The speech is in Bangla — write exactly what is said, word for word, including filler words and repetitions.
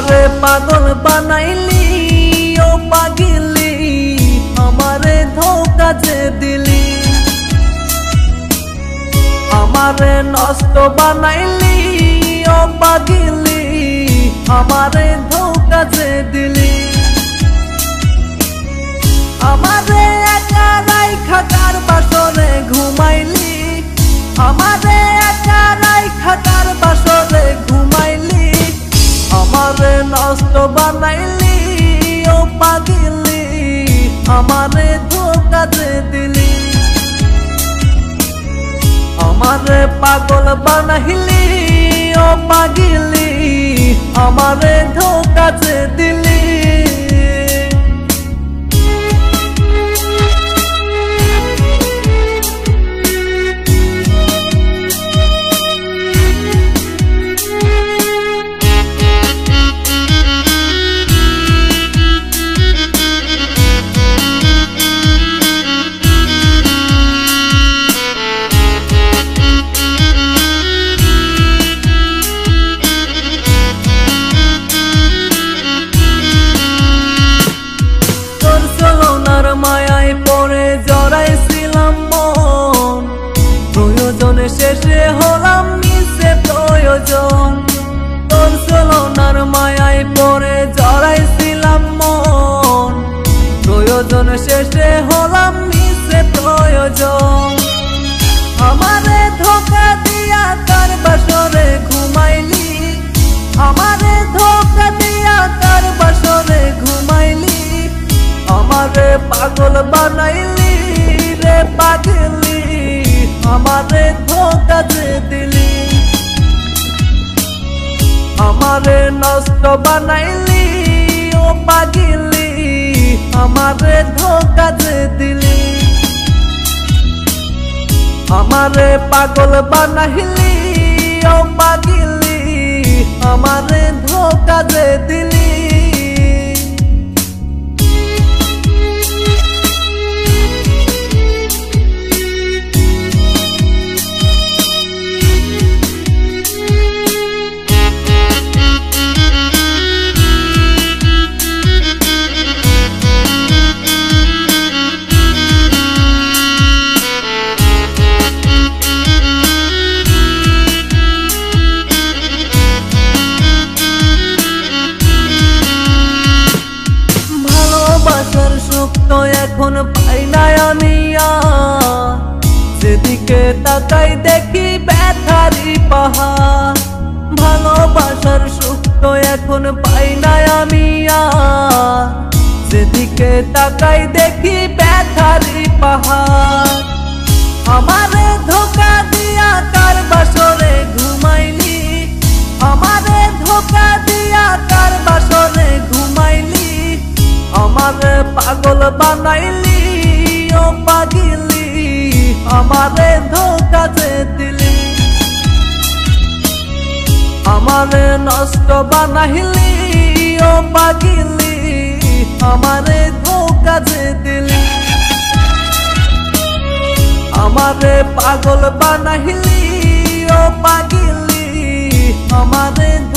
আমারে পাগল বানাইলি ও পাগিলি, আমারে ধোঁকা যে দিলি। আমারে নষ্ট বানাইলি ও পাগিলি, আমারে ধোঁকা যে দিলি। আমারে একা রাইখা কার বাসরে ঘুমাইলি, আমারে একা রাইখা কার বাসরে ঘুমাইলি। আমারে নষ্ট বানাইলি ও পাগিলি, আমারে ধোঁকা যে দিলি। আমারে পাগল বানাইলি ও পাগিলি, আমারে ধোঁকা যে দিলি। মায়ায় পড়ে জড়াইছিলাম মন, প্রয়োজনে শেষে হলাম মিশে প্রয়োজন। তোর চলনার মায়ায় পড়ে জড়াইছিলাম মন, প্রয়োজন শেষে হলাম মিশে প্রয়োজন। আমারে ধোঁকা দিয়া তার বাসরে ঘুমাইলি, আমারে ধোঁকা দিয়া তার বাসরে ঘুমাইলি। আমারে পাগল বানাইলি রে পাগলি, আমারে ধোঁকা যে দিলি। আমারে নষ্ট বানাইলি ও পাগলি, আমারে ধোঁকা যে দিলি। আমারে পাগল বানাইলি ও পাগলি, আমারে ধোঁকা যে দিলি। এখন পাই না আমি আর, যেদিকে তাকাই দেখি ব্যথারি পাহাড়। ভালোবাসার সুখ তো এখন পাই না আমি আর, যেদিকে তাকাই দেখি ব্যথারি পাহাড়। আমারে ধোঁকা দিয়া কার বাসরে ঘুমাইলি, আমারে ধোঁকা দিয়া কার বাসরে ঘুমাইলি। আমারে পাগল বানাইলি ও পাগিলি, আমারে ধোঁকা যে দিলি। আমারে নষ্ট বানাইলি ও পাগিলি, আমারে ধোঁকা যে দিলি। আমারে পাগল বানাইলি ও পাগিলি, আমারে